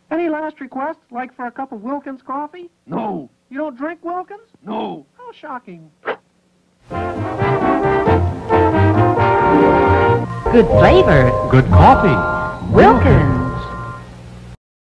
Any last request, like for a cup of Wilkins coffee? No. You don't drink Wilkins? No. How shocking. Good flavor. Good coffee. Wilkins.